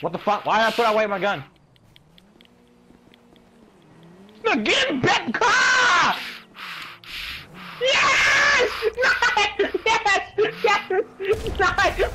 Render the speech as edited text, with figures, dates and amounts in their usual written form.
What the fuck? Why did I put away my gun? No, get in that car! Yes! Nice! Yes! Yes! Nice!